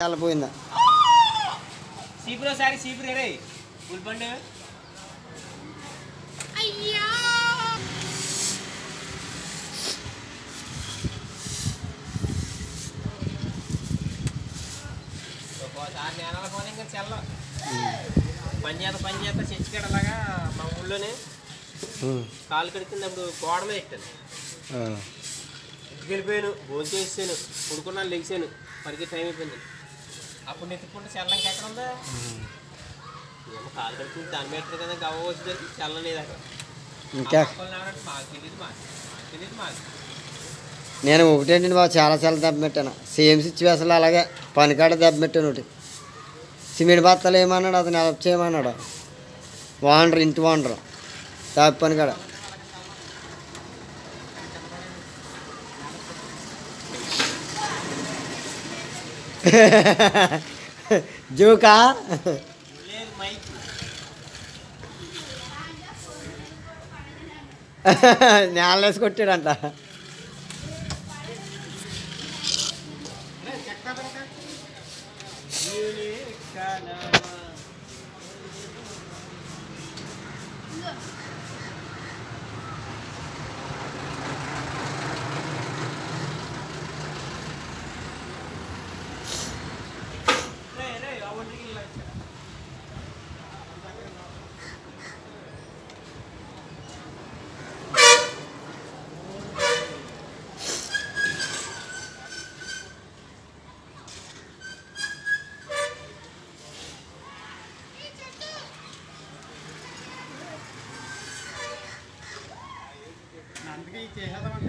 పోయిందా సీపులో సారి సీపురే రే ఉల్పండు అయ్యా ఒకసారి నేనల పోనీ ఇంకా చెల్ల పని చేత చెంచుకెడలాగా మా ఊళ్ళోనే కాలు కడుక్కున్నప్పుడు గోడ మీద ఎట్టాను ఇంటికి వెళ్ళిపోయాను భోజనం చేసాను పడుకున్నాను లెగిసాను పరిగె టైం అయిపోయింది అప్పుడు నెత్తుకుంటే చల్లంకి ఎక్కడ ఉందా ఏమో కాలు కడుక్కుని దాని మీటర్ కదా గవ్వ వచ్చేసరికి చల్లలేదు అక్కడ ఇంకా మాకు తెలియదు మాకు నేను ఒకటేంటండి బాబు చాలా దెబ్బ పెట్టాను సేమ్ సిచ్యువేషన్లో అలాగే పనికాడ దెబ్బ పెట్టాను ఒకటి సిమెంట్ బత్తలు ఏమన్నాడు అతను హెల్ప్ చేయమన్నాడు వాండర్ ఇంటి వాండర్ తాపి పనికాడ జోకా నేలనేసి కొట్టాడంట అందుకే చేసేద్దాం